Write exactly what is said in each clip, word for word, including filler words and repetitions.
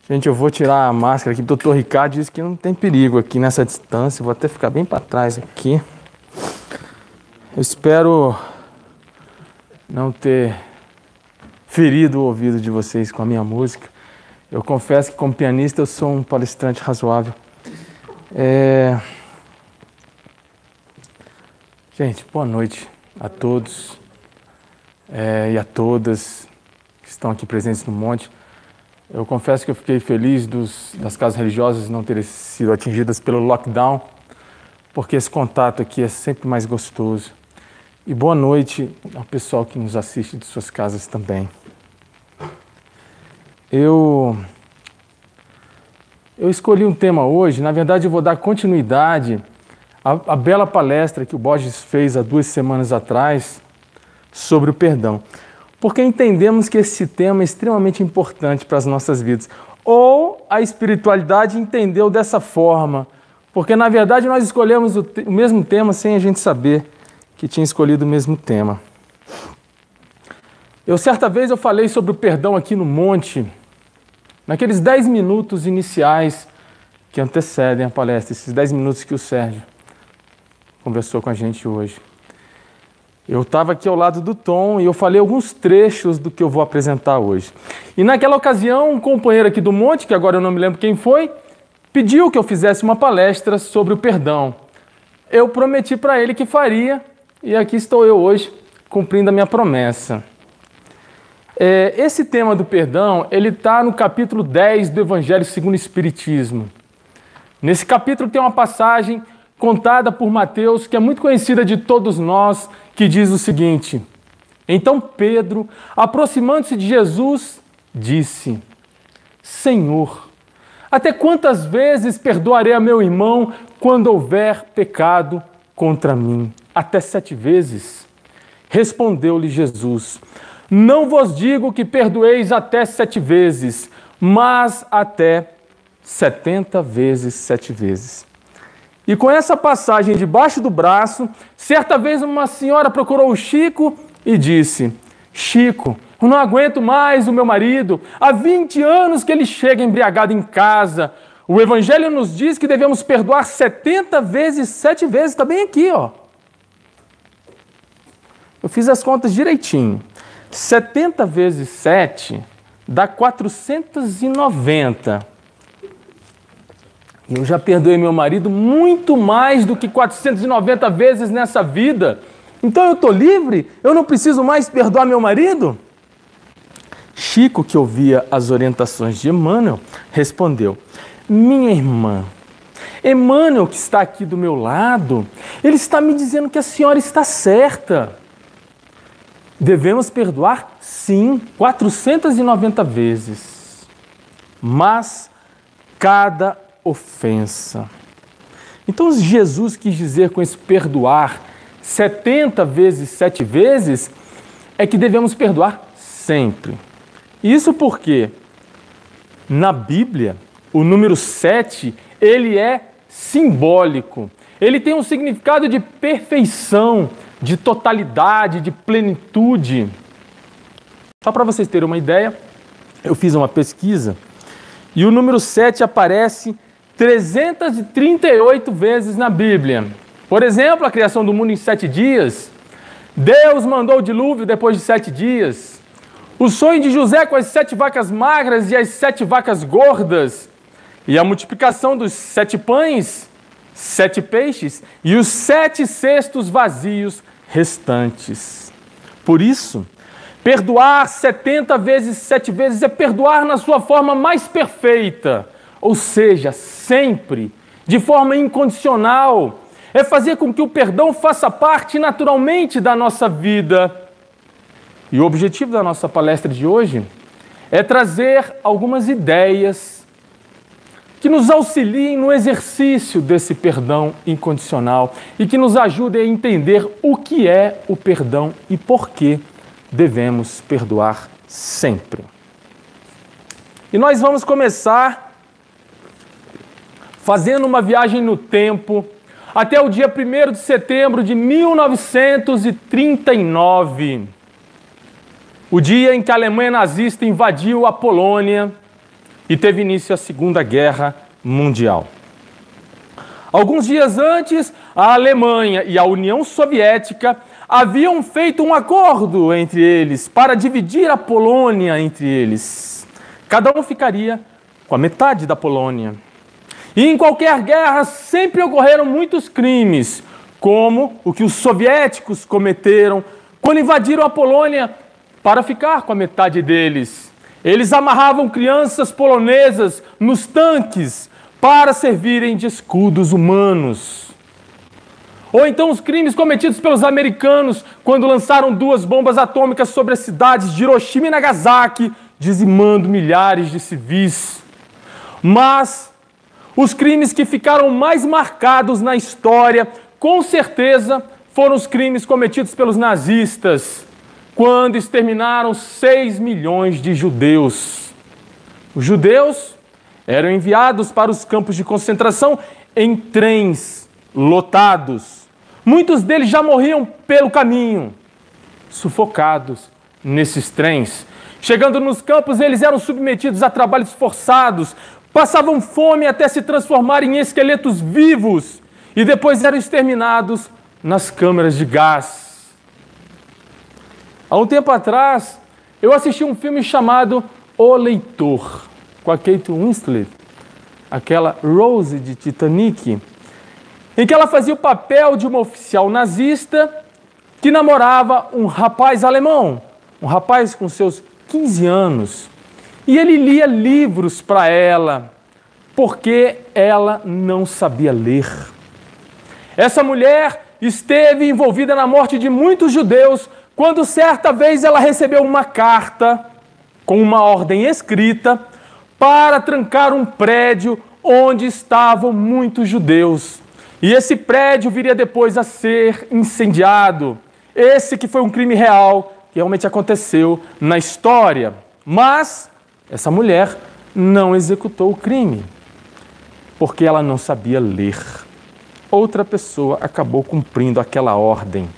Gente, eu vou tirar a máscara aqui. O doutor Ricardo disse que não tem perigo aqui nessa distância. Eu vou até ficar bem para trás aqui. Eu espero não ter ferido o ouvido de vocês com a minha música. Eu confesso que como pianista eu sou um palestrante razoável. É... Gente, boa noite a todos é, e a todas que estão aqui presentes no Monte. Eu confesso que eu fiquei feliz dos, das casas religiosas não terem sido atingidas pelo lockdown, porque esse contato aqui é sempre mais gostoso. E boa noite ao pessoal que nos assiste de suas casas também. Eu, eu escolhi um tema hoje, na verdade eu vou dar continuidade à, à bela palestra que o Borges fez há duas semanas atrás sobre o perdão. Porque entendemos que esse tema é extremamente importante para as nossas vidas. Ou a espiritualidade entendeu dessa forma, porque na verdade nós escolhemos o, te- o mesmo tema sem a gente saber que tinha escolhido o mesmo tema. Eu certa vez eu falei sobre o perdão aqui no Monte, naqueles dez minutos iniciais que antecedem a palestra, esses dez minutos que o Sérgio conversou com a gente hoje. Eu estava aqui ao lado do Tom e eu falei alguns trechos do que eu vou apresentar hoje. E naquela ocasião, um companheiro aqui do Monte, que agora eu não me lembro quem foi, pediu que eu fizesse uma palestra sobre o perdão. Eu prometi para ele que faria e aqui estou eu hoje cumprindo a minha promessa. É, esse tema do perdão, ele está no capítulo dez do Evangelho segundo o Espiritismo. Nesse capítulo tem uma passagem contada por Mateus, que é muito conhecida de todos nós, que diz o seguinte: então Pedro, aproximando-se de Jesus, disse: Senhor, até quantas vezes perdoarei a meu irmão quando houver pecado contra mim? Até sete vezes? Respondeu-lhe Jesus: não vos digo que perdoeis até sete vezes, mas até setenta vezes sete vezes. E com essa passagem debaixo do braço, certa vez uma senhora procurou o Chico e disse: Chico, eu não aguento mais o meu marido. Há vinte anos que ele chega embriagado em casa. O Evangelho nos diz que devemos perdoar setenta vezes sete vezes. Está bem aqui, ó. Eu fiz as contas direitinho. setenta vezes sete dá quatrocentos e noventa. E eu já perdoei meu marido muito mais do que quatrocentas e noventa vezes nessa vida. Então eu estou livre? Eu não preciso mais perdoar meu marido? Chico, que ouvia as orientações de Emmanuel, respondeu: minha irmã, Emmanuel, que está aqui do meu lado, ele está me dizendo que a senhora está certa. Devemos perdoar, sim, quatrocentas e noventa vezes. Mas cada ofensa. Então Jesus quis dizer com esse perdoar setenta vezes sete vezes é que devemos perdoar sempre. Isso porque na Bíblia o número sete ele é simbólico. Ele tem um significado de perfeição, de totalidade, de plenitude. Só para vocês terem uma ideia, eu fiz uma pesquisa e o número sete aparece trezentas e trinta e oito vezes na Bíblia. Por exemplo, a criação do mundo em sete dias. Deus mandou o dilúvio depois de sete dias. O sonho de José com as sete vacas magras e as sete vacas gordas. E a multiplicação dos sete pães, sete peixes e os sete cestos vazios restantes. Por isso, perdoar setenta vezes sete vezes é perdoar na sua forma mais perfeita. Ou seja, sempre, de forma incondicional, é fazer com que o perdão faça parte naturalmente da nossa vida. E o objetivo da nossa palestra de hoje é trazer algumas ideias que nos auxiliem no exercício desse perdão incondicional e que nos ajudem a entender o que é o perdão e por que devemos perdoar sempre. E nós vamos começar fazendo uma viagem no tempo até o dia primeiro de setembro de mil novecentos e trinta e nove, o dia em que a Alemanha nazista invadiu a Polônia, e teve início a Segunda Guerra Mundial. Alguns dias antes, a Alemanha e a União Soviética haviam feito um acordo entre eles para dividir a Polônia entre eles. Cada um ficaria com a metade da Polônia. E em qualquer guerra sempre ocorreram muitos crimes, como o que os soviéticos cometeram quando invadiram a Polônia para ficar com a metade deles. Eles amarravam crianças polonesas nos tanques para servirem de escudos humanos. Ou então os crimes cometidos pelos americanos quando lançaram duas bombas atômicas sobre as cidades de Hiroshima e Nagasaki, dizimando milhares de civis. Mas os crimes que ficaram mais marcados na história, com certeza, foram os crimes cometidos pelos nazistas, quando exterminaram seis milhões de judeus. Os judeus eram enviados para os campos de concentração em trens lotados. Muitos deles já morriam pelo caminho, sufocados nesses trens. Chegando nos campos, eles eram submetidos a trabalhos forçados, passavam fome até se transformarem em esqueletos vivos e depois eram exterminados nas câmaras de gás. Há um tempo atrás, eu assisti um filme chamado O Leitor, com a Kate Winslet, aquela Rose de Titanic, em que ela fazia o papel de uma oficial nazista que namorava um rapaz alemão, um rapaz com seus quinze anos. E ele lia livros para ela, porque ela não sabia ler. Essa mulher esteve envolvida na morte de muitos judeus quando certa vez ela recebeu uma carta com uma ordem escrita para trancar um prédio onde estavam muitos judeus. E esse prédio viria depois a ser incendiado. Esse que foi um crime real, que realmente aconteceu na história. Mas essa mulher não executou o crime, porque ela não sabia ler. Outra pessoa acabou cumprindo aquela ordem.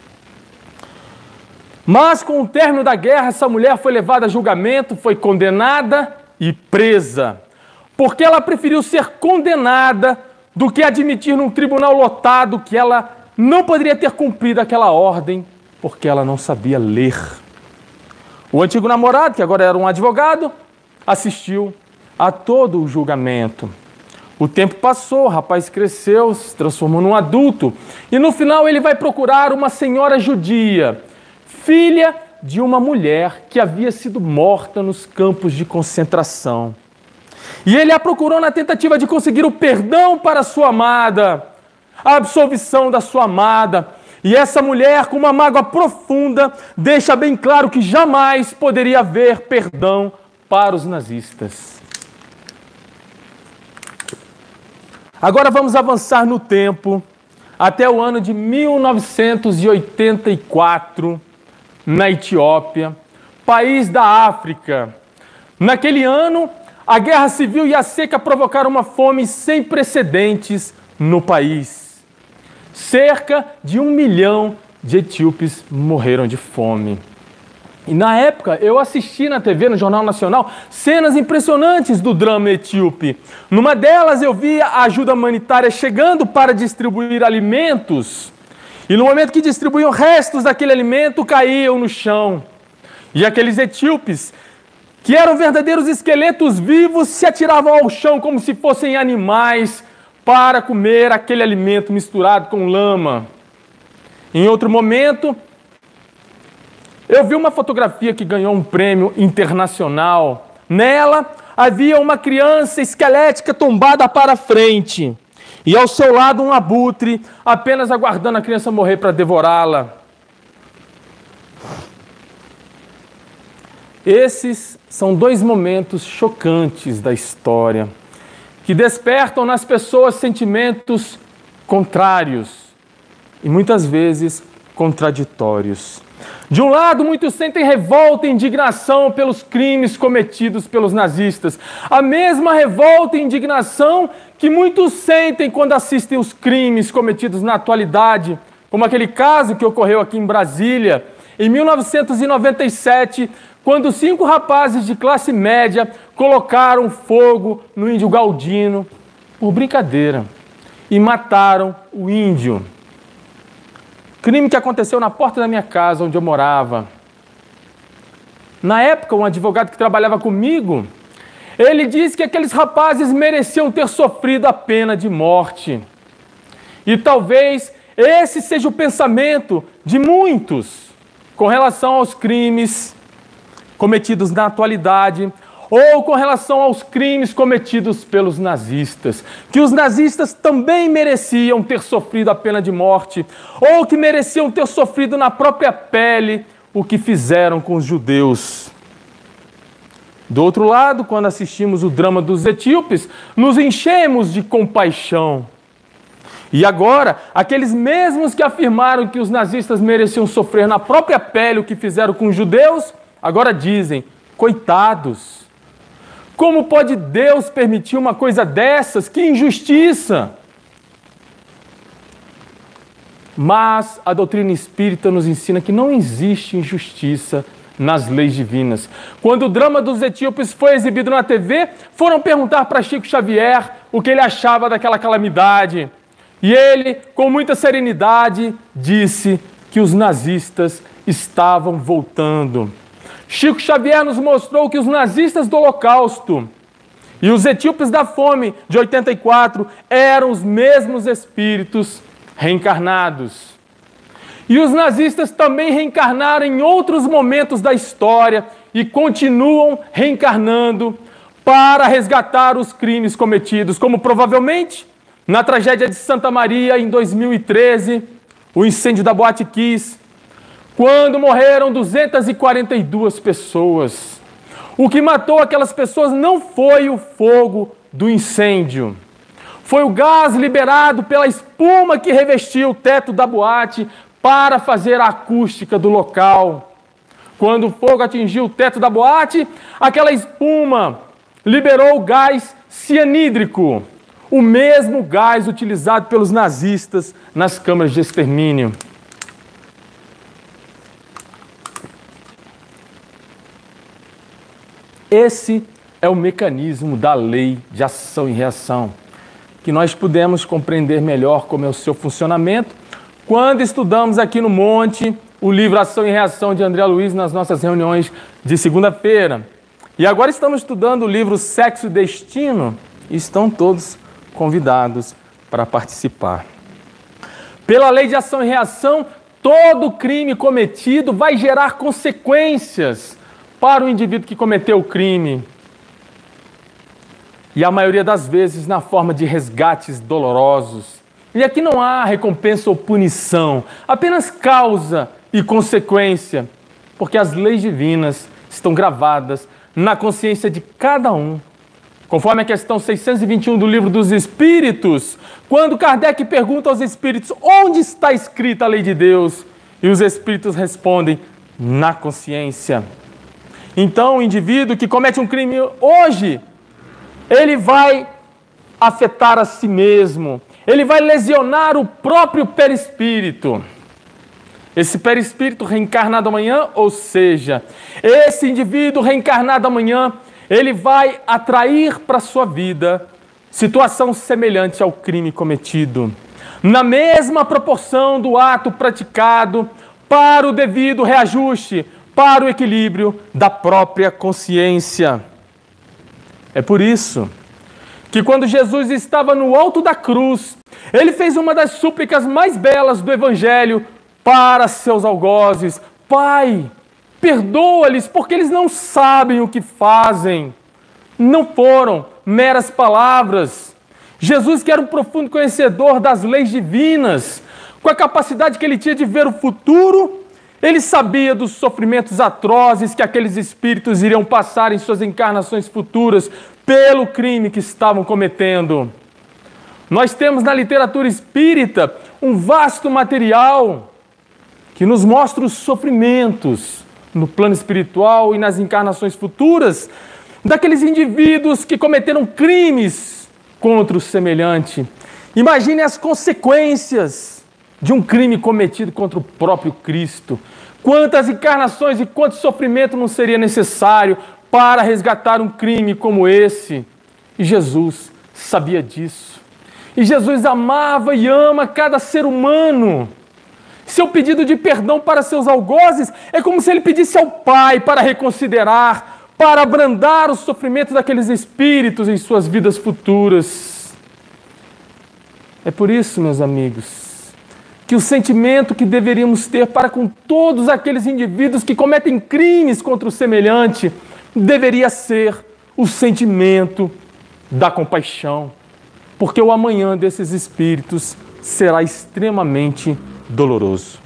Mas com o término da guerra, essa mulher foi levada a julgamento, foi condenada e presa, porque ela preferiu ser condenada do que admitir num tribunal lotado que ela não poderia ter cumprido aquela ordem, porque ela não sabia ler. O antigo namorado, que agora era um advogado, assistiu a todo o julgamento. O tempo passou, o rapaz cresceu, se transformou num adulto, e no final ele vai procurar uma senhora judia, filha de uma mulher que havia sido morta nos campos de concentração. E ele a procurou na tentativa de conseguir o perdão para sua amada, a absolvição da sua amada. E essa mulher, com uma mágoa profunda, deixa bem claro que jamais poderia haver perdão para os nazistas. Agora vamos avançar no tempo até o ano de mil novecentos e oitenta e quatro, na Etiópia, país da África. Naquele ano, a guerra civil e a seca provocaram uma fome sem precedentes no país. Cerca de um milhão de etíopes morreram de fome. E na época, eu assisti na T V, no Jornal Nacional, cenas impressionantes do drama etíope. Numa delas, eu vi a ajuda humanitária chegando para distribuir alimentos. E no momento que distribuíam restos daquele alimento, caíam no chão. E aqueles etíopes, que eram verdadeiros esqueletos vivos, se atiravam ao chão como se fossem animais para comer aquele alimento misturado com lama. Em outro momento, eu vi uma fotografia que ganhou um prêmio internacional. Nela, havia uma criança esquelética tombada para frente. E ao seu lado um abutre, apenas aguardando a criança morrer para devorá-la. Esses são dois momentos chocantes da história, que despertam nas pessoas sentimentos contrários e muitas vezes contraditórios. De um lado, muitos sentem revolta e indignação pelos crimes cometidos pelos nazistas. A mesma revolta e indignação que muitos sentem quando assistem os crimes cometidos na atualidade, como aquele caso que ocorreu aqui em Brasília, em mil novecentos e noventa e sete, quando cinco rapazes de classe média colocaram fogo no índio Galdino por brincadeira e mataram o índio. Crime que aconteceu na porta da minha casa, onde eu morava. Na época, um advogado que trabalhava comigo, ele disse que aqueles rapazes mereciam ter sofrido a pena de morte. E talvez esse seja o pensamento de muitos com relação aos crimes cometidos na atualidade, ou com relação aos crimes cometidos pelos nazistas, que os nazistas também mereciam ter sofrido a pena de morte, ou que mereciam ter sofrido na própria pele o que fizeram com os judeus. Do outro lado, quando assistimos o drama dos etíopes, nos enchemos de compaixão. E agora, aqueles mesmos que afirmaram que os nazistas mereciam sofrer na própria pele o que fizeram com os judeus, agora dizem, coitados. Como pode Deus permitir uma coisa dessas? Que injustiça! Mas a doutrina espírita nos ensina que não existe injustiça nas leis divinas. Quando o drama dos etíopes foi exibido na T V, foram perguntar para Chico Xavier o que ele achava daquela calamidade. E ele, com muita serenidade, disse que os nazistas estavam voltando. Chico Xavier nos mostrou que os nazistas do Holocausto e os etíopes da fome de oitenta e quatro eram os mesmos espíritos reencarnados. E os nazistas também reencarnaram em outros momentos da história e continuam reencarnando para resgatar os crimes cometidos, como provavelmente na tragédia de Santa Maria em dois mil e treze, o incêndio da Boate Kiss, quando morreram duzentas e quarenta e duas pessoas. O que matou aquelas pessoas não foi o fogo do incêndio. Foi o gás liberado pela espuma que revestia o teto da boate para fazer a acústica do local. Quando o fogo atingiu o teto da boate, aquela espuma liberou o gás cianídrico, o mesmo gás utilizado pelos nazistas nas câmaras de extermínio. Esse é o mecanismo da lei de ação e reação, que nós pudemos compreender melhor como é o seu funcionamento quando estudamos aqui no Monte o livro Ação e Reação de André Luiz nas nossas reuniões de segunda-feira. E agora estamos estudando o livro Sexo e Destino e estão todos convidados para participar. Pela lei de ação e reação, todo crime cometido vai gerar consequências para o indivíduo que cometeu o crime. E a maioria das vezes na forma de resgates dolorosos. E aqui não há recompensa ou punição, apenas causa e consequência, porque as leis divinas estão gravadas na consciência de cada um. Conforme a questão seiscentos e vinte e um do Livro dos Espíritos, quando Kardec pergunta aos espíritos onde está escrita a lei de Deus, e os espíritos respondem, na consciência. Então, o indivíduo que comete um crime hoje, ele vai afetar a si mesmo, ele vai lesionar o próprio perispírito. Esse perispírito reencarnado amanhã, ou seja, esse indivíduo reencarnado amanhã, ele vai atrair para a sua vida situação semelhante ao crime cometido, na mesma proporção do ato praticado para o devido reajuste, para o equilíbrio da própria consciência. É por isso que quando Jesus estava no alto da cruz, ele fez uma das súplicas mais belas do Evangelho para seus algozes. Pai, perdoa-lhes porque eles não sabem o que fazem. Não foram meras palavras. Jesus, que era um profundo conhecedor das leis divinas, com a capacidade que ele tinha de ver o futuro, ele sabia dos sofrimentos atrozes que aqueles espíritos iriam passar em suas encarnações futuras pelo crime que estavam cometendo. Nós temos na literatura espírita um vasto material que nos mostra os sofrimentos no plano espiritual e nas encarnações futuras daqueles indivíduos que cometeram crimes contra o semelhante. Imagine as consequências de um crime cometido contra o próprio Cristo. Quantas encarnações e quanto sofrimento não seria necessário para resgatar um crime como esse. E Jesus sabia disso. E Jesus amava e ama cada ser humano. Seu pedido de perdão para seus algozes é como se ele pedisse ao Pai para reconsiderar, para abrandar o sofrimento daqueles espíritos em suas vidas futuras. É por isso, meus amigos, que o sentimento que deveríamos ter para com todos aqueles indivíduos que cometem crimes contra o semelhante deveria ser o sentimento da compaixão, porque o amanhã desses espíritos será extremamente doloroso.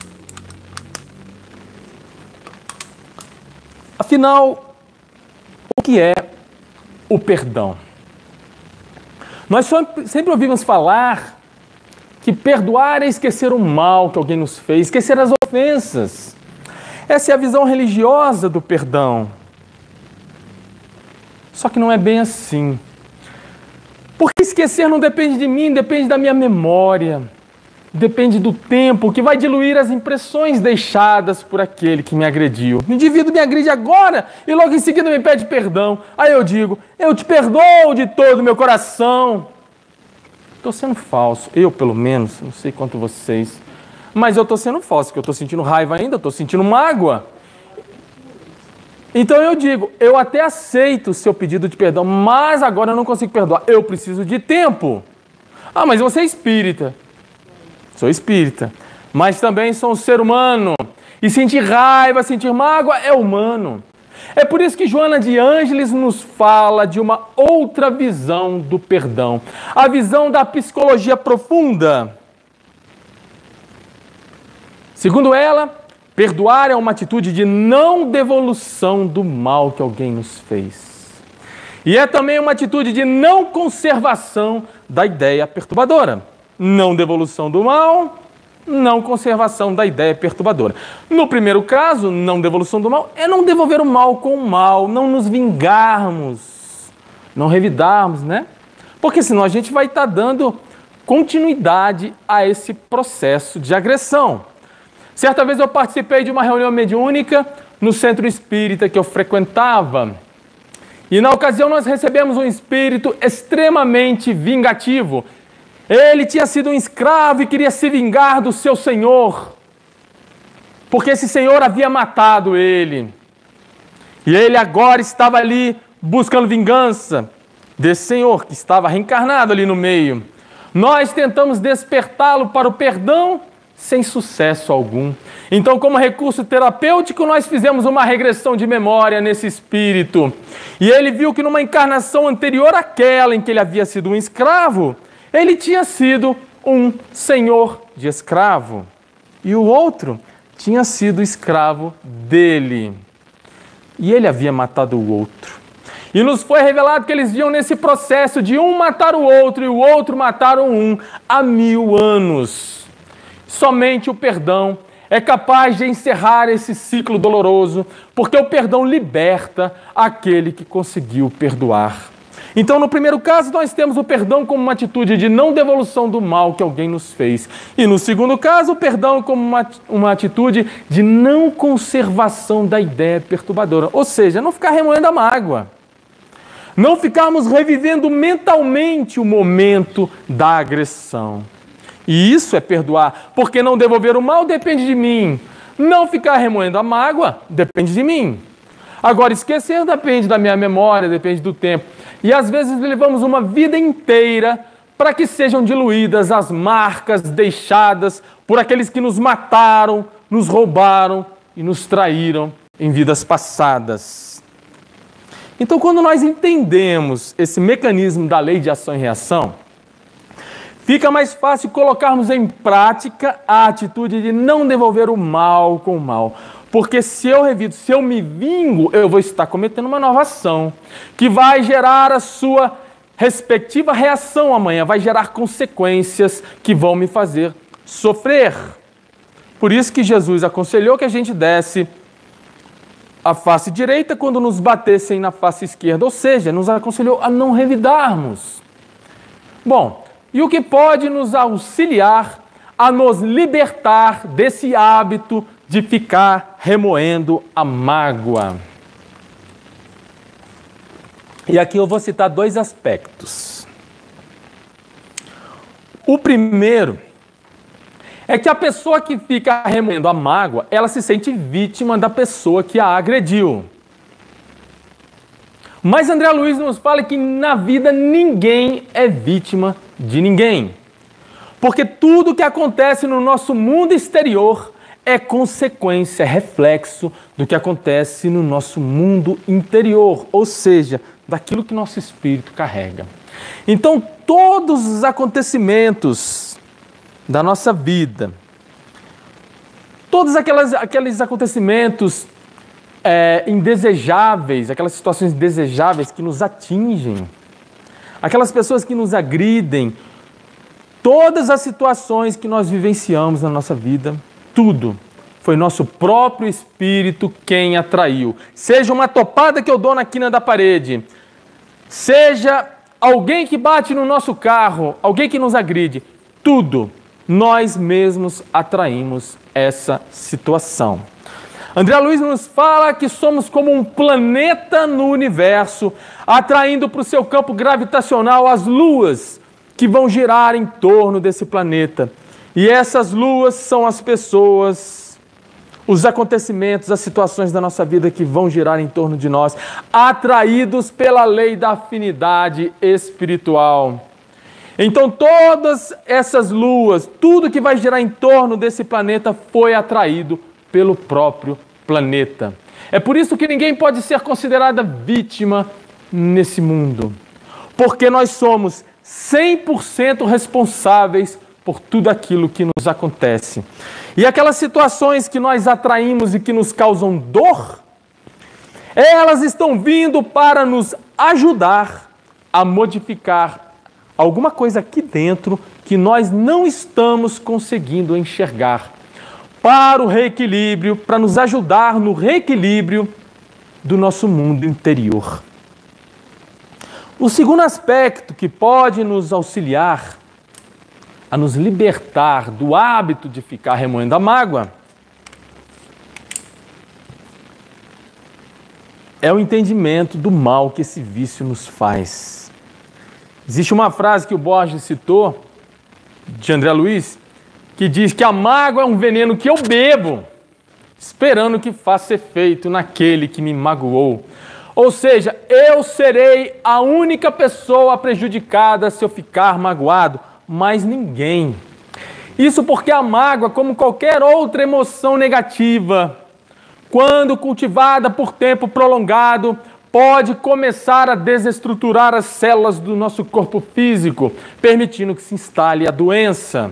Afinal, o que é o perdão? Nós sempre ouvimos falar que perdoar é esquecer o mal que alguém nos fez, esquecer as ofensas. Essa é a visão religiosa do perdão. Só que não é bem assim. Porque esquecer não depende de mim, depende da minha memória. Depende do tempo que vai diluir as impressões deixadas por aquele que me agrediu. O indivíduo me agride agora e logo em seguida me pede perdão. Aí eu digo, eu te perdoo de todo o meu coração. Estou sendo falso, eu pelo menos, não sei quanto vocês, mas eu estou sendo falso, porque eu estou sentindo raiva ainda, estou sentindo mágoa. Então eu digo, eu até aceito o seu pedido de perdão, mas agora eu não consigo perdoar, eu preciso de tempo. Ah, mas você é espírita. Sou espírita, mas também sou um ser humano. E sentir raiva, sentir mágoa é humano. É por isso que Joana de Ângeles nos fala de uma outra visão do perdão. A visão da psicologia profunda. Segundo ela, perdoar é uma atitude de não devolução do mal que alguém nos fez. E é também uma atitude de não conservação da ideia perturbadora. Não devolução do mal, não conservação da ideia perturbadora. No primeiro caso, não devolução do mal, é não devolver o mal com o mal, não nos vingarmos, não revidarmos, né? Porque senão a gente vai estar dando continuidade a esse processo de agressão. Certa vez eu participei de uma reunião mediúnica no centro espírita que eu frequentava. E na ocasião nós recebemos um espírito extremamente vingativo. Ele tinha sido um escravo e queria se vingar do seu senhor, porque esse senhor havia matado ele. E ele agora estava ali buscando vingança desse senhor, que estava reencarnado ali no meio. Nós tentamos despertá-lo para o perdão, sem sucesso algum. Então, como recurso terapêutico, nós fizemos uma regressão de memória nesse espírito. E ele viu que numa encarnação anterior àquela em que ele havia sido um escravo, ele tinha sido um senhor de escravo. E o outro tinha sido escravo dele. E ele havia matado o outro. E nos foi revelado que eles viam nesse processo de um matar o outro e o outro matar um há mil anos. Somente o perdão é capaz de encerrar esse ciclo doloroso, porque o perdão liberta aquele que conseguiu perdoar. Então, no primeiro caso, nós temos o perdão como uma atitude de não devolução do mal que alguém nos fez. E no segundo caso, o perdão como uma, uma atitude de não conservação da ideia perturbadora. Ou seja, não ficar remoendo a mágoa. Não ficarmos revivendo mentalmente o momento da agressão. E isso é perdoar, porque não devolver o mal depende de mim. Não ficar remoendo a mágoa depende de mim. Agora, esquecer depende da minha memória, depende do tempo. E às vezes levamos uma vida inteira para que sejam diluídas as marcas deixadas por aqueles que nos mataram, nos roubaram e nos traíram em vidas passadas. Então, quando nós entendemos esse mecanismo da lei de ação e reação, fica mais fácil colocarmos em prática a atitude de não devolver o mal com o mal. Porque se eu revido, se eu me vingo, eu vou estar cometendo uma nova ação, que vai gerar a sua respectiva reação amanhã, vai gerar consequências que vão me fazer sofrer. Por isso que Jesus aconselhou que a gente desse a face direita quando nos batessem na face esquerda, ou seja, nos aconselhou a não revidarmos. Bom, e o que pode nos auxiliar a nos libertar desse hábito de ficar remoendo a mágoa? E aqui eu vou citar dois aspectos. O primeiro é que a pessoa que fica remoendo a mágoa, ela se sente vítima da pessoa que a agrediu. Mas André Luiz nos fala que na vida ninguém é vítima de ninguém. Porque tudo que acontece no nosso mundo exterior é consequência, é reflexo do que acontece no nosso mundo interior, ou seja, daquilo que nosso espírito carrega. Então, todos os acontecimentos da nossa vida, todos aquelas, aqueles acontecimentos é, indesejáveis, aquelas situações indesejáveis que nos atingem, aquelas pessoas que nos agridem, todas as situações que nós vivenciamos na nossa vida, tudo foi nosso próprio espírito quem atraiu. Seja uma topada que eu dou na quina da parede, seja alguém que bate no nosso carro, alguém que nos agride, tudo, nós mesmos atraímos essa situação. André Luiz nos fala que somos como um planeta no universo, atraindo para o seu campo gravitacional as luas que vão girar em torno desse planeta. E essas luas são as pessoas, os acontecimentos, as situações da nossa vida que vão girar em torno de nós, atraídos pela lei da afinidade espiritual. Então todas essas luas, tudo que vai girar em torno desse planeta foi atraído pelo próprio planeta. É por isso que ninguém pode ser considerada vítima nesse mundo, porque nós somos cem por cento responsáveis por tudo aquilo que nos acontece. E aquelas situações que nós atraímos e que nos causam dor, elas estão vindo para nos ajudar a modificar alguma coisa aqui dentro que nós não estamos conseguindo enxergar, para o reequilíbrio, para nos ajudar no reequilíbrio do nosso mundo interior. O segundo aspecto que pode nos auxiliar a nos libertar do hábito de ficar remoendo a mágoa é o entendimento do mal que esse vício nos faz. Existe uma frase que o Borges citou, de André Luiz, que diz que a mágoa é um veneno que eu bebo, esperando que faça efeito naquele que me magoou. Ou seja, eu serei a única pessoa prejudicada se eu ficar magoado, mas ninguém. Isso porque a mágoa, como qualquer outra emoção negativa, quando cultivada por tempo prolongado, pode começar a desestruturar as células do nosso corpo físico, permitindo que se instale a doença.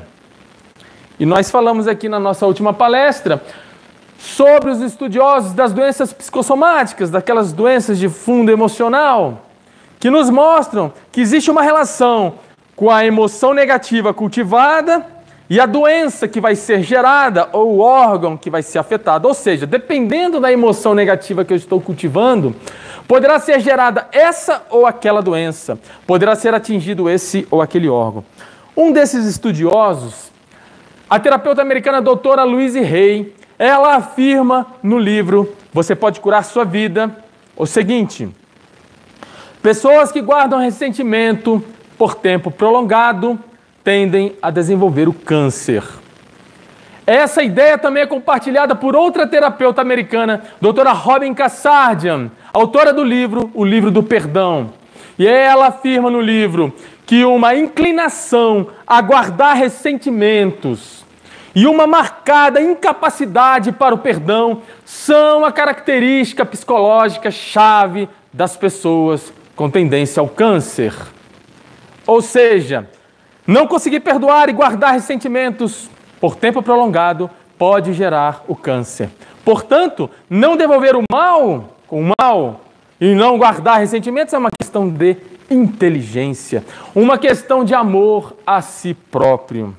E nós falamos aqui na nossa última palestra sobre os estudiosos das doenças psicossomáticas, daquelas doenças de fundo emocional, que nos mostram que existe uma relação com a emoção negativa cultivada e a doença que vai ser gerada ou o órgão que vai ser afetado. Ou seja, dependendo da emoção negativa que eu estou cultivando, poderá ser gerada essa ou aquela doença, poderá ser atingido esse ou aquele órgão. Um desses estudiosos, a terapeuta americana doutora Louise Hay, ela afirma no livro Você Pode Curar Sua Vida o seguinte: pessoas que guardam ressentimento por tempo prolongado tendem a desenvolver o câncer. Essa ideia também é compartilhada por outra terapeuta americana, doutora Robin Kassardian, autora do livro O Livro do Perdão. E ela afirma no livro que uma inclinação a guardar ressentimentos e uma marcada incapacidade para o perdão são a característica psicológica chave das pessoas com tendência ao câncer. Ou seja, não conseguir perdoar e guardar ressentimentos por tempo prolongado pode gerar o câncer. Portanto, não devolver o mal com o mal e não guardar ressentimentos é uma questão de inteligência, uma questão de amor a si próprio.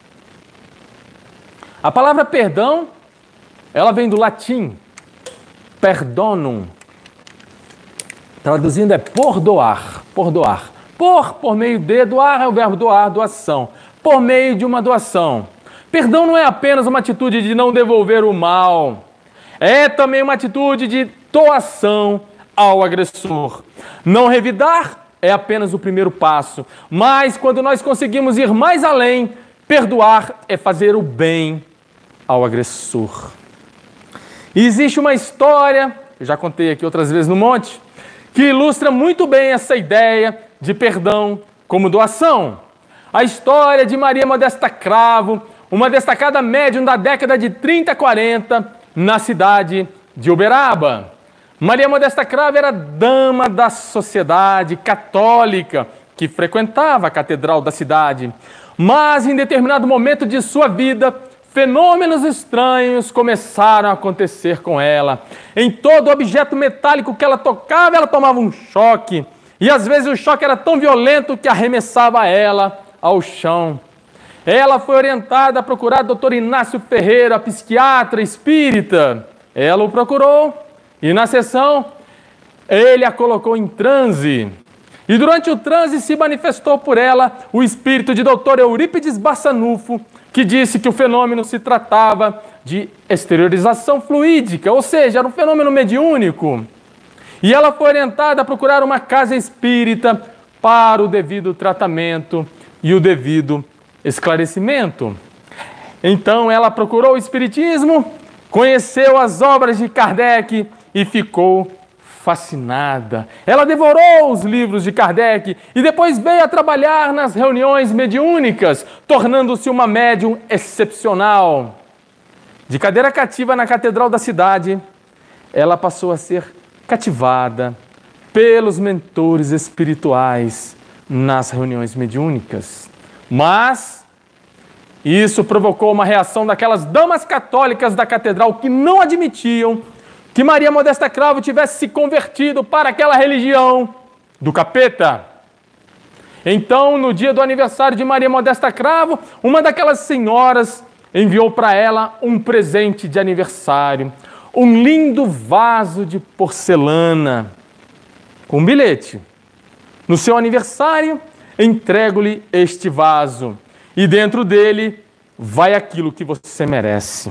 A palavra perdão, ela vem do latim perdonum. Traduzindo é por doar, por doar. Por, por meio de, doar é o verbo doar, doação. Por meio de uma doação. Perdão não é apenas uma atitude de não devolver o mal. É também uma atitude de doação ao agressor. Não revidar é apenas o primeiro passo, mas quando nós conseguimos ir mais além, perdoar é fazer o bem ao agressor. E existe uma história, eu já contei aqui outras vezes no monte, que ilustra muito bem essa ideia de perdão como doação. A história de Maria Modesta Cravo, uma destacada médium da década de trinta, quarenta, na cidade de Uberaba. Maria Modesta Cravo era dama da sociedade católica que frequentava a catedral da cidade. Mas, em determinado momento de sua vida, fenômenos estranhos começaram a acontecer com ela. Em todo objeto metálico que ela tocava, ela tomava um choque. E, às vezes, o choque era tão violento que arremessava ela ao chão. Ela foi orientada a procurar o doutor Inácio Ferreira, psiquiatra espírita. Ela o procurou e, na sessão, ele a colocou em transe. E durante o transe se manifestou por ela o espírito de doutor Eurípides Bassanufo, que disse que o fenômeno se tratava de exteriorização fluídica, ou seja, era um fenômeno mediúnico. E ela foi orientada a procurar uma casa espírita para o devido tratamento e o devido esclarecimento. Então ela procurou o espiritismo, conheceu as obras de Kardec e ficou fascinada. Ela devorou os livros de Kardec e depois veio a trabalhar nas reuniões mediúnicas, tornando-se uma médium excepcional. De cadeira cativa na catedral da cidade, ela passou a ser cativada pelos mentores espirituais nas reuniões mediúnicas. Mas isso provocou uma reação daquelas damas católicas da catedral que não admitiam que Maria Modesta Cravo tivesse se convertido para aquela religião do capeta. Então, no dia do aniversário de Maria Modesta Cravo, uma daquelas senhoras enviou para ela um presente de aniversário, um lindo vaso de porcelana, com um bilhete. No seu aniversário, entrego-lhe este vaso, e dentro dele vai aquilo que você merece.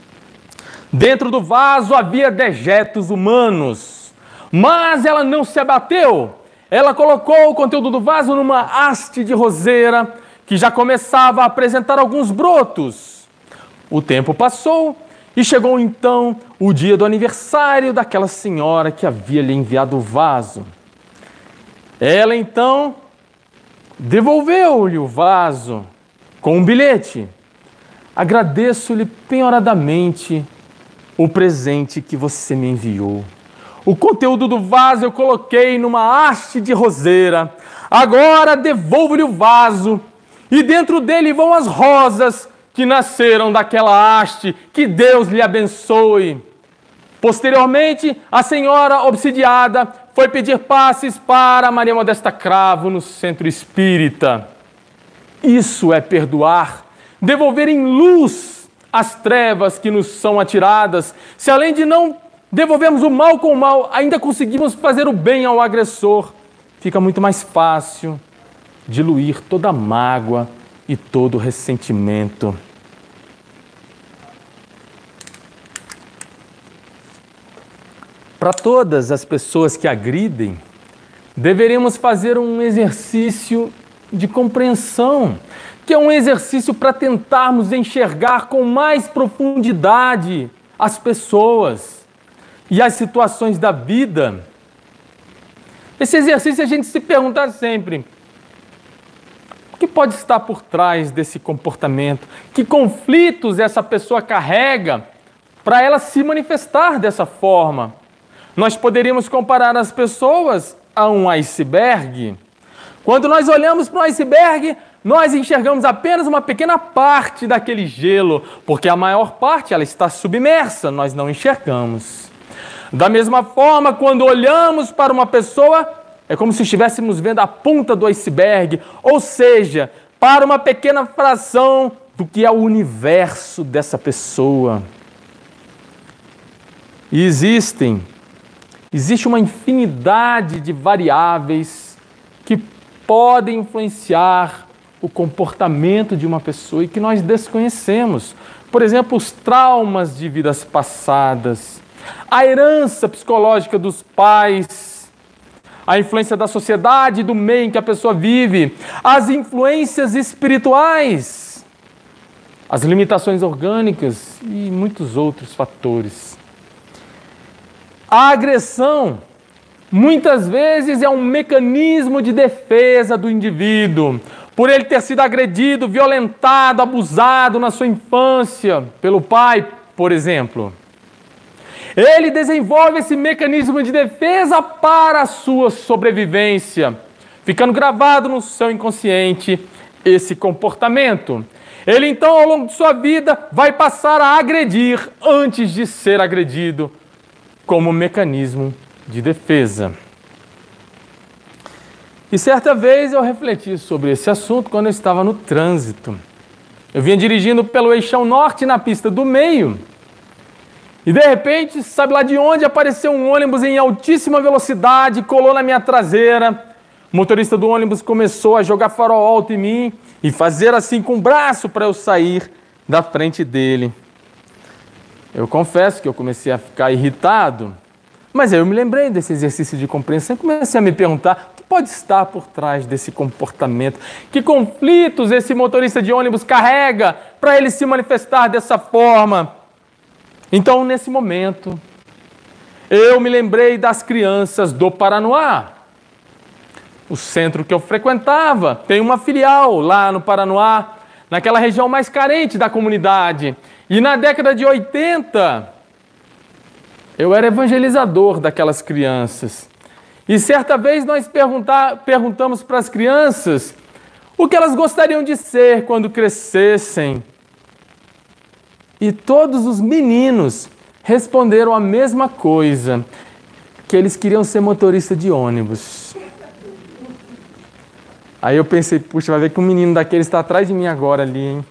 Dentro do vaso havia dejetos humanos, mas ela não se abateu. Ela colocou o conteúdo do vaso numa haste de roseira que já começava a apresentar alguns brotos. O tempo passou e chegou então o dia do aniversário daquela senhora que havia lhe enviado o vaso. Ela então devolveu-lhe o vaso com um bilhete. Agradeço-lhe penhoradamente o presente que você me enviou. O conteúdo do vaso eu coloquei numa haste de roseira. Agora devolvo-lhe o vaso e dentro dele vão as rosas que nasceram daquela haste. Que Deus lhe abençoe. Posteriormente, a senhora obsidiada foi pedir passes para Maria Modesta Cravo no centro espírita. Isso é perdoar, devolver em luz as trevas que nos são atiradas. Se além de não devolvermos o mal com o mal, ainda conseguimos fazer o bem ao agressor, fica muito mais fácil diluir toda a mágoa e todo o ressentimento. Para todas as pessoas que agridem, deveríamos fazer um exercício de compreensão, que é um exercício para tentarmos enxergar com mais profundidade as pessoas e as situações da vida. Esse exercício é a gente se perguntar sempre: o que pode estar por trás desse comportamento? Que conflitos essa pessoa carrega para ela se manifestar dessa forma? Nós poderíamos comparar as pessoas a um iceberg. Quando nós olhamos para um iceberg, nós enxergamos apenas uma pequena parte daquele gelo, porque a maior parte ela está submersa, nós não enxergamos. Da mesma forma, quando olhamos para uma pessoa, é como se estivéssemos vendo a ponta do iceberg, ou seja, para uma pequena fração do que é o universo dessa pessoa. E existem, existe uma infinidade de variáveis que podem influenciar o comportamento de uma pessoa e que nós desconhecemos. Por exemplo, os traumas de vidas passadas, A herança psicológica dos pais, a influência da sociedade, do meio em que a pessoa vive, as influências espirituais, as limitações orgânicas e muitos outros fatores. A agressão, muitas vezes, é um mecanismo de defesa do indivíduo, por ele ter sido agredido, violentado, abusado na sua infância, pelo pai, por exemplo. Ele desenvolve esse mecanismo de defesa para a sua sobrevivência, ficando gravado no seu inconsciente esse comportamento. Ele, então, ao longo de sua vida, vai passar a agredir antes de ser agredido, como mecanismo de defesa. E certa vez eu refleti sobre esse assunto quando eu estava no trânsito. Eu vinha dirigindo pelo eixão norte na pista do meio e, de repente, sabe lá de onde, apareceu um ônibus em altíssima velocidade, colou na minha traseira. O motorista do ônibus começou a jogar farol alto em mim e fazer assim com o braço para eu sair da frente dele. Eu confesso que eu comecei a ficar irritado, mas aí eu me lembrei desse exercício de compreensão e comecei a me perguntar o que pode estar por trás desse comportamento, que conflitos esse motorista de ônibus carrega para ele se manifestar dessa forma. Então, nesse momento, eu me lembrei das crianças do Paranoá. O centro que eu frequentava tem uma filial lá no Paranoá, naquela região mais carente da comunidade. E na década de oitenta, eu era evangelizador daquelas crianças. E certa vez nós perguntar, perguntamos para as crianças o que elas gostariam de ser quando crescessem. E todos os meninos responderam a mesma coisa, que eles queriam ser motorista de ônibus. Aí eu pensei, puxa, vai ver que um menino daquele está atrás de mim agora ali, hein?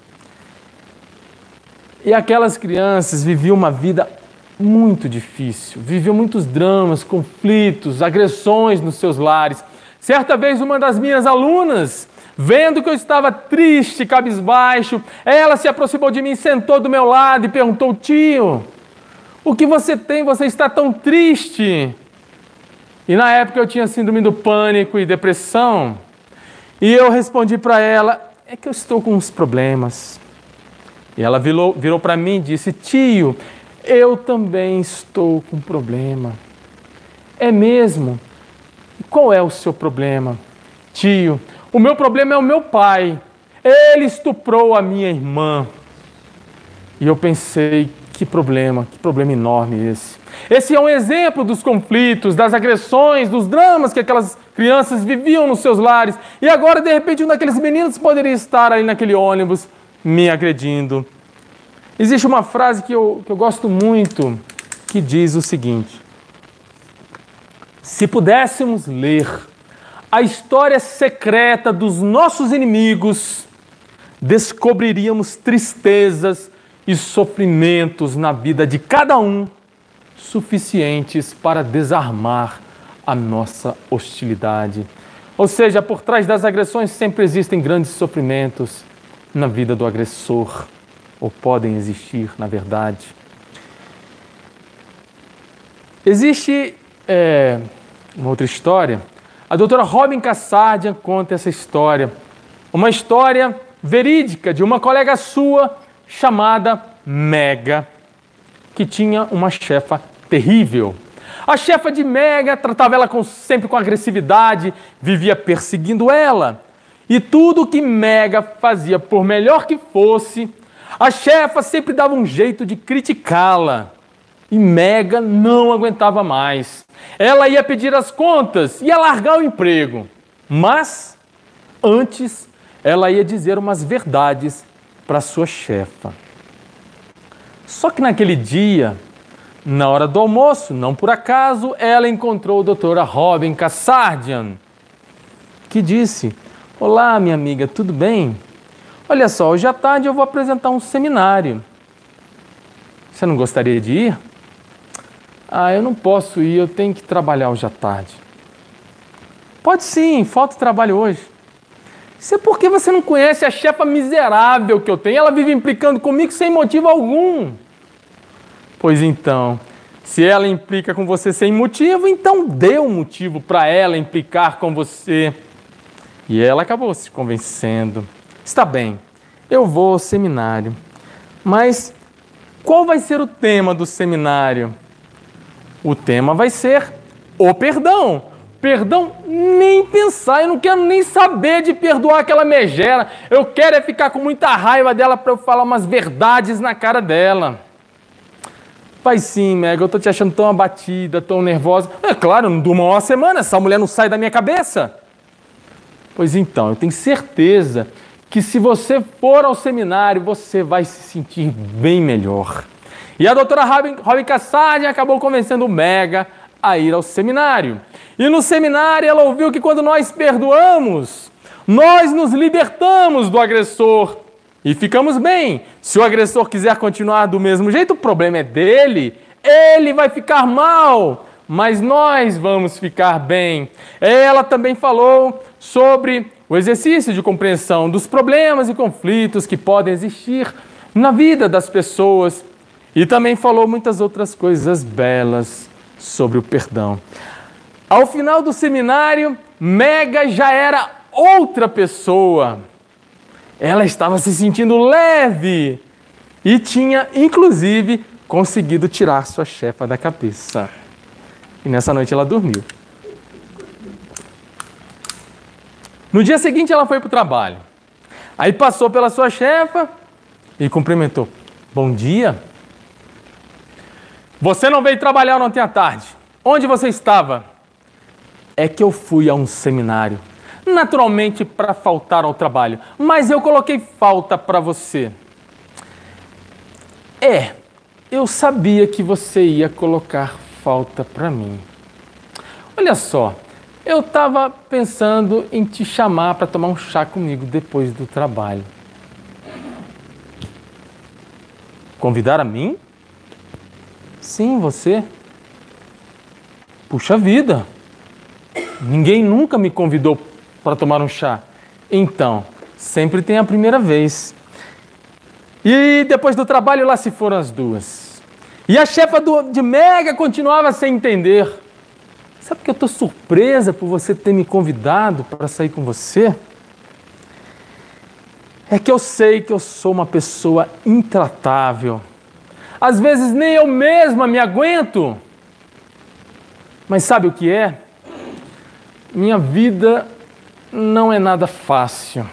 E aquelas crianças viviam uma vida muito difícil, viviam muitos dramas, conflitos, agressões nos seus lares. Certa vez, uma das minhas alunas, vendo que eu estava triste, cabisbaixo, ela se aproximou de mim, sentou do meu lado e perguntou: tio, o que você tem? Você está tão triste? E na época eu tinha síndrome do pânico e depressão. E eu respondi para ela: é que eu estou com uns problemas. E ela virou, virou para mim e disse: tio, eu também estou com problema. É mesmo? Qual é o seu problema? Tio, o meu problema é o meu pai. Ele estuprou a minha irmã. E eu pensei, que problema, que problema enorme esse. Esse é um exemplo dos conflitos, das agressões, dos dramas que aquelas crianças viviam nos seus lares. E agora, de repente, um daqueles meninos poderia estar ali naquele ônibus me agredindo. Existe uma frase que eu, que eu gosto muito, que diz o seguinte: se pudéssemos ler a história secreta dos nossos inimigos, descobriríamos tristezas e sofrimentos na vida de cada um, suficientes para desarmar a nossa hostilidade. Ou seja, por trás das agressões sempre existem grandes sofrimentos na vida do agressor, ou podem existir, na verdade. Existe é, uma outra história. A doutora Robin Cassardian conta essa história. Uma história verídica de uma colega sua chamada Mega, que tinha uma chefa terrível. A chefa de Mega tratava ela com, sempre com agressividade, vivia perseguindo ela. E tudo que Mega fazia, por melhor que fosse, a chefa sempre dava um jeito de criticá-la. E Mega não aguentava mais. Ela ia pedir as contas, ia largar o emprego. Mas, antes, ela ia dizer umas verdades para sua chefa. Só que naquele dia, na hora do almoço, não por acaso, ela encontrou a doutora Robin Cassardian, que disse: olá, minha amiga, tudo bem? Olha só, hoje à tarde eu vou apresentar um seminário. Você não gostaria de ir? Ah, eu não posso ir, eu tenho que trabalhar hoje à tarde. Pode sim, falta trabalho hoje. Isso é porque você não conhece a chefa miserável que eu tenho. Ela vive implicando comigo sem motivo algum. Pois então, Se ela implica com você sem motivo, então dê um motivo para ela implicar com você. E ela acabou se convencendo. Está bem, eu vou ao seminário. Mas qual vai ser o tema do seminário? O tema vai ser o perdão. Perdão, nem pensar, eu não quero nem saber de perdoar aquela megera. Eu quero é ficar com muita raiva dela para eu falar umas verdades na cara dela. Vai sim, Meg, eu tô te achando tão abatida, tão nervosa. É claro, eu não durmo uma semana, essa mulher não sai da minha cabeça. Pois então, eu tenho certeza que se você for ao seminário, você vai se sentir bem melhor. E a doutora Robin, Robin Cassardi acabou convencendo o Mega a ir ao seminário. E no seminário ela ouviu que quando nós perdoamos, nós nos libertamos do agressor e ficamos bem. Se o agressor quiser continuar do mesmo jeito, o problema é dele. Ele vai ficar mal, mas nós vamos ficar bem. Ela também falou sobre o exercício de compreensão dos problemas e conflitos que podem existir na vida das pessoas. E também falou muitas outras coisas belas sobre o perdão. Ao final do seminário, Mega já era outra pessoa. Ela estava se sentindo leve e tinha, inclusive, conseguido tirar sua chefa da cabeça. E nessa noite ela dormiu. No dia seguinte ela foi para o trabalho. Aí passou pela sua chefa e cumprimentou. Bom dia. Você não veio trabalhar ontem à tarde. Onde você estava? É que eu fui a um seminário. Naturalmente para faltar ao trabalho. Mas eu coloquei falta para você. É, eu sabia que você ia colocar falta para mim. Olha só, eu estava pensando em te chamar para tomar um chá comigo depois do trabalho. Convidar a mim? Sim, você. Puxa vida, ninguém nunca me convidou para tomar um chá. Então, sempre tem a primeira vez. E depois do trabalho lá se foram as duas. E a chefa do, de Mega continuava sem entender. Sabe que eu estou surpresa por você ter me convidado para sair com você? É que eu sei que eu sou uma pessoa intratável. Às vezes nem eu mesma me aguento. Mas sabe o que é? Minha vida não é nada fácil.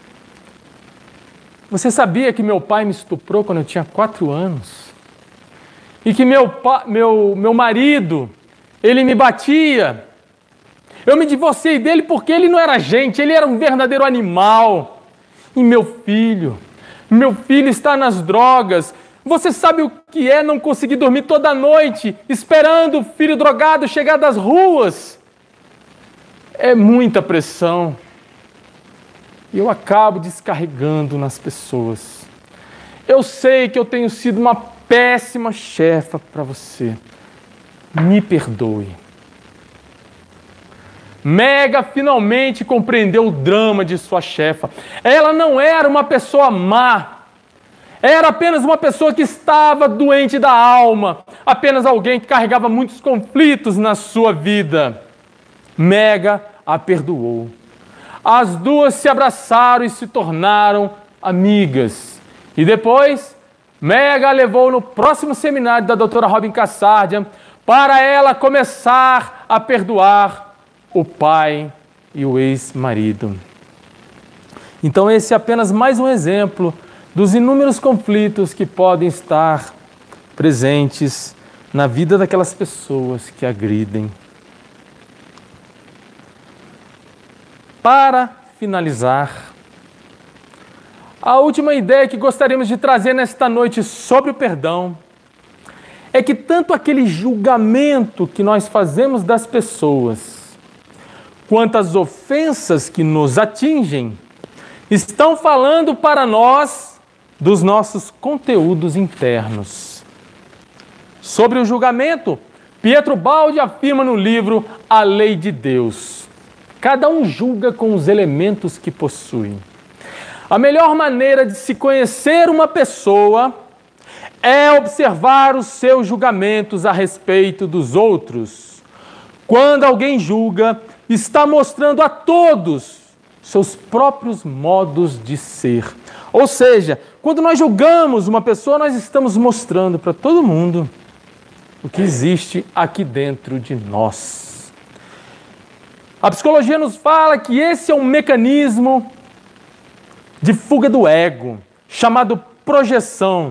Você sabia que meu pai me estuprou quando eu tinha quatro anos? E que meu, pa, meu, meu marido, ele me batia. Eu me divorciei dele porque ele não era gente, ele era um verdadeiro animal. E meu filho, meu filho está nas drogas. Você sabe o que é não conseguir dormir toda noite, esperando o filho drogado chegar das ruas? É muita pressão. E eu acabo descarregando nas pessoas. Eu sei que eu tenho sido uma péssima chefa para você. Me perdoe. Mega finalmente compreendeu o drama de sua chefa. Ela não era uma pessoa má. Era apenas uma pessoa que estava doente da alma. Apenas alguém que carregava muitos conflitos na sua vida. Mega a perdoou. As duas se abraçaram e se tornaram amigas. E depois, Mega a levou no próximo seminário da doutora Robin Cassardi para ela começar a perdoar o pai e o ex-marido. Então esse é apenas mais um exemplo dos inúmeros conflitos que podem estar presentes na vida daquelas pessoas que agridem. Para finalizar, a última ideia que gostaríamos de trazer nesta noite sobre o perdão é que tanto aquele julgamento que nós fazemos das pessoas, quanto as ofensas que nos atingem, estão falando para nós dos nossos conteúdos internos. Sobre o julgamento, Pietro Baldi afirma no livro A Lei de Deus: cada um julga com os elementos que possui. A melhor maneira de se conhecer uma pessoa é observar os seus julgamentos a respeito dos outros. Quando alguém julga, está mostrando a todos seus próprios modos de ser. Ou seja, quando nós julgamos uma pessoa, nós estamos mostrando para todo mundo o que existe aqui dentro de nós. A psicologia nos fala que esse é um mecanismo de fuga do ego, chamado projeção,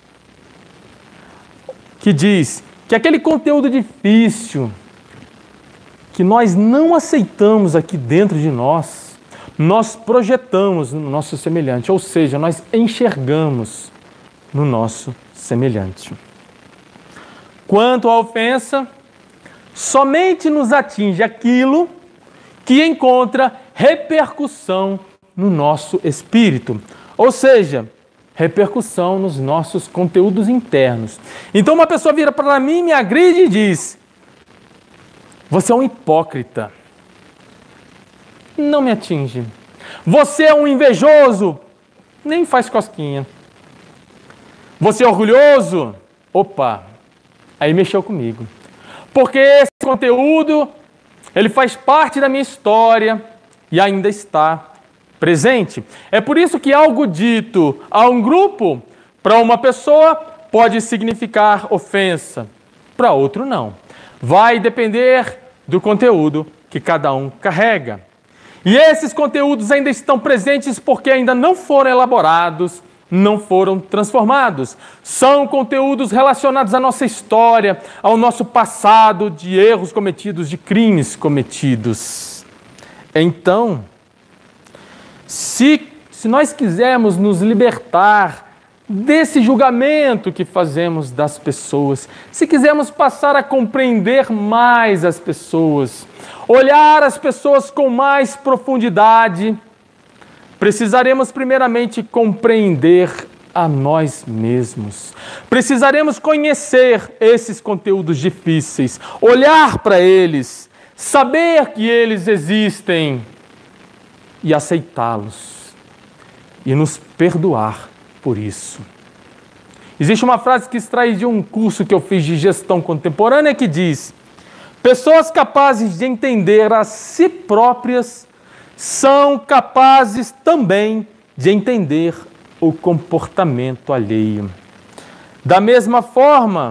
que diz que aquele conteúdo difícil que nós não aceitamos aqui dentro de nós, nós projetamos no nosso semelhante, ou seja, nós enxergamos no nosso semelhante. Quanto à ofensa, somente nos atinge aquilo que encontra repercussão no nosso espírito, ou seja, repercussão nos nossos conteúdos internos. Então uma pessoa vira para mim, me agride e diz: você é um hipócrita. Não me atinge. Você é um invejoso. Nem faz cosquinha. Você é orgulhoso. Opa, aí mexeu comigo. Porque esse conteúdo, ele faz parte da minha história e ainda está presente. É por isso que algo dito a um grupo, para uma pessoa, pode significar ofensa. Para outro, não. Vai depender do conteúdo que cada um carrega. E esses conteúdos ainda estão presentes porque ainda não foram elaborados, não foram transformados. São conteúdos relacionados à nossa história, ao nosso passado, de erros cometidos, de crimes cometidos. Então, se, se nós quisermos nos libertar desse julgamento que fazemos das pessoas, se quisermos passar a compreender mais as pessoas, olhar as pessoas com mais profundidade, precisaremos primeiramente compreender a nós mesmos. Precisaremos conhecer esses conteúdos difíceis, olhar para eles, saber que eles existem e aceitá-los e nos perdoar por isso. Existe uma frase que extrai de um curso que eu fiz de gestão contemporânea que diz: pessoas capazes de entender a si próprias são capazes também de entender o comportamento alheio. Da mesma forma,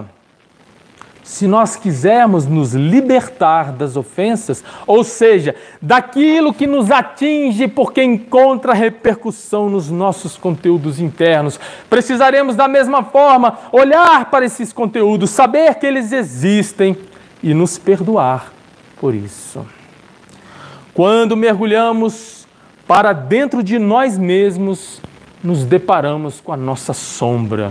se nós quisermos nos libertar das ofensas, ou seja, daquilo que nos atinge porque encontra repercussão nos nossos conteúdos internos, precisaremos da mesma forma olhar para esses conteúdos, saber que eles existem e nos perdoar por isso. Quando mergulhamos para dentro de nós mesmos, nos deparamos com a nossa sombra.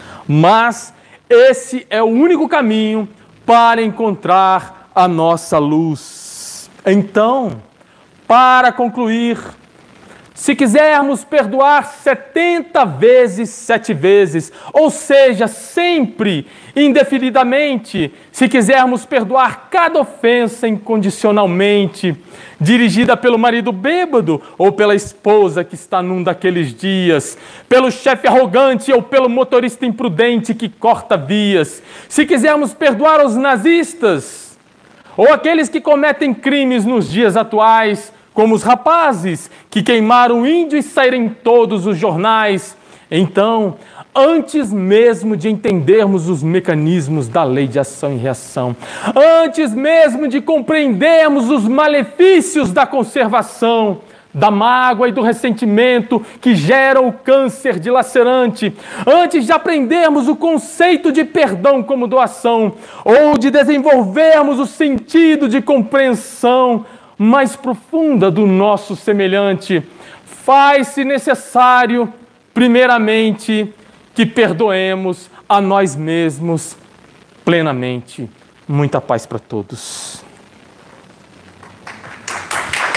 Mas esse é o único caminho para encontrar a nossa luz. Então, para concluir, se quisermos perdoar setenta vezes, sete vezes, ou seja, sempre, indefinidamente, se quisermos perdoar cada ofensa incondicionalmente, dirigida pelo marido bêbado ou pela esposa que está num daqueles dias, pelo chefe arrogante ou pelo motorista imprudente que corta vias, se quisermos perdoar os nazistas ou aqueles que cometem crimes nos dias atuais, como os rapazes que queimaram o índio e saíram em todos os jornais, então, antes mesmo de entendermos os mecanismos da lei de ação e reação, antes mesmo de compreendermos os malefícios da conservação, da mágoa e do ressentimento que geram o câncer dilacerante, antes de aprendermos o conceito de perdão como doação, ou de desenvolvermos o sentido de compreensão mais profunda do nosso semelhante, faz-se necessário, primeiramente, que perdoemos a nós mesmos plenamente. Muita paz para todos.